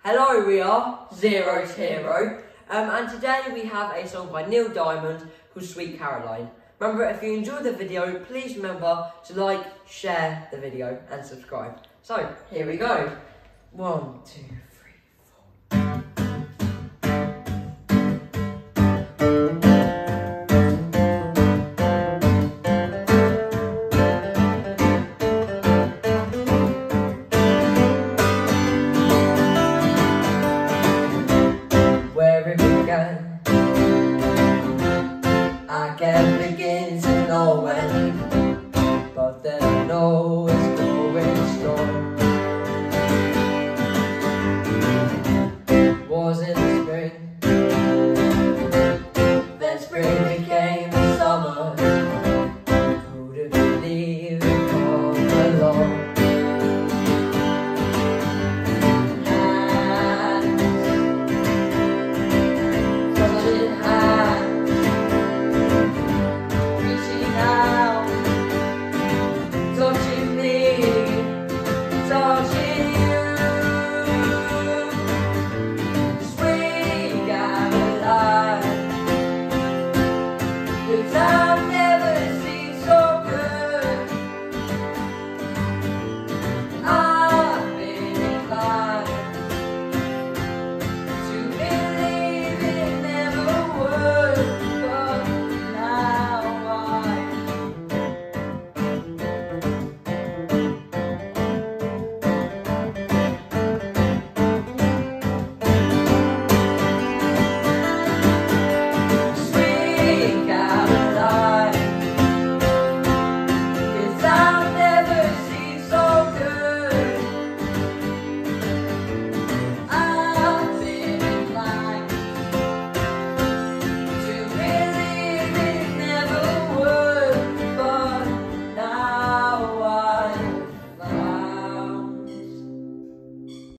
Hello, we are Zero's Hero, and today we have a song by Neil Diamond called Sweet Caroline. Remember, if you enjoyed the video, please remember to like, share the video and subscribe. So, here we go. 1, 2, 3.